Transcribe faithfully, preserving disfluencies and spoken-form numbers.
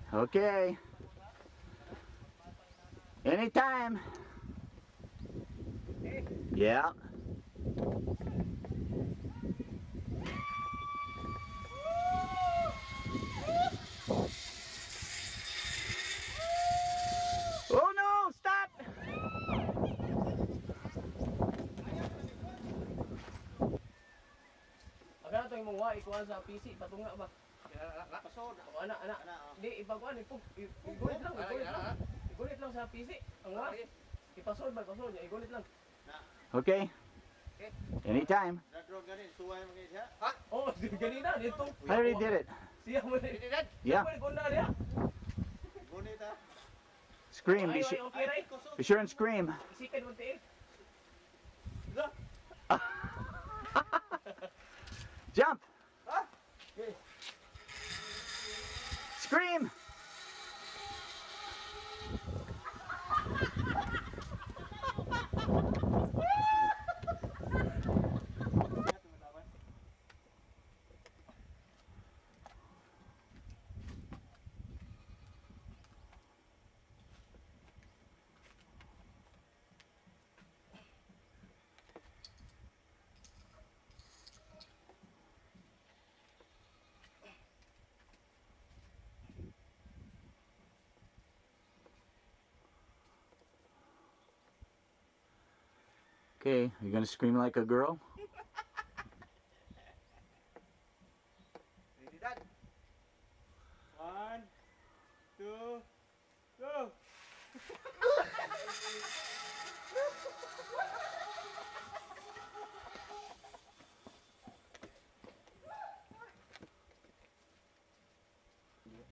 Okay. Anytime. Yeah. Oh no, stop! Agad ito yung mga ikuha sa P C, patunga ba? Pasod. O anak, anak. Hindi, ipakuan, ipug, igulit lang, igulit lang. Igulit lang sa P C. Ang nga. Ipasod ba, ipasod niya, igulit lang. Okay. Anytime. Nadrog ganin, suway mga siya. Ha? Oo, ganina, dito. I already did it. Siya mo rin. Yeah. Siya mo rin niya. Gunit ha. Scream. Ay, Be, ay, su okay, right? be sure and scream. Isikan mo tiil. Jump. Ha? Okay. Scream. Okay, you're gonna scream like a girl?